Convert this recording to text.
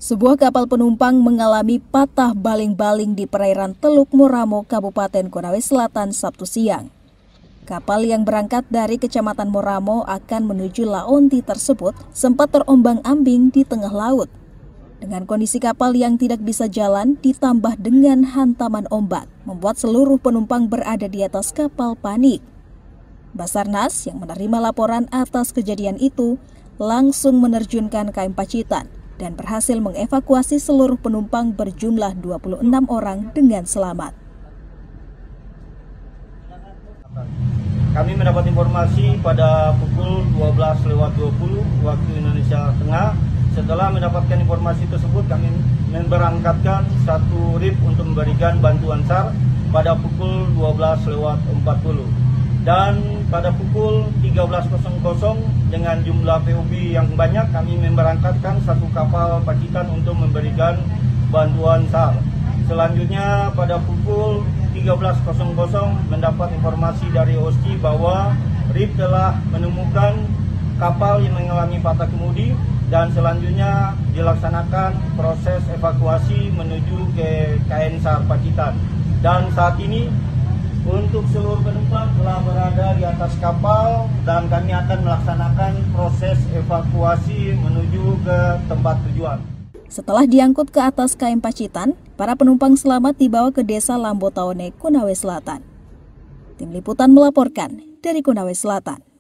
Sebuah kapal penumpang mengalami patah baling-baling di perairan Teluk Moramo, Kabupaten Konawe Selatan, Sabtu siang. Kapal yang berangkat dari Kecamatan Moramo akan menuju Laonti tersebut sempat terombang-ambing di tengah laut. Dengan kondisi kapal yang tidak bisa jalan ditambah dengan hantaman ombak, membuat seluruh penumpang berada di atas kapal panik. Basarnas yang menerima laporan atas kejadian itu langsung menerjunkan KM Pacitan dan berhasil mengevakuasi seluruh penumpang berjumlah 26 orang dengan selamat. Kami mendapat informasi pada pukul 12.20 waktu Indonesia Tengah. Setelah mendapatkan informasi tersebut, kami memberangkatkan satu RIP untuk memberikan bantuan SAR pada pukul 12.40. Dan pada pukul 13.00 dengan jumlah PUB yang banyak, kami memberangkatkan satu kapal Pacitan untuk memberikan bantuan SAR. Selanjutnya pada pukul 13.00 mendapat informasi dari OSCI bahwa RIP telah menemukan kapal yang mengalami patah kemudi dan selanjutnya dilaksanakan proses evakuasi menuju ke KN SAR Pacitan. Dan saat ini untuk seluruh penumpang telah berada di atas kapal dan kami akan melaksanakan proses evakuasi menuju ke tempat tujuan. Setelah diangkut ke atas KM Pacitan, para penumpang selamat dibawa ke Desa Lambotaone, Konawe Selatan. Tim Liputan melaporkan dari Konawe Selatan.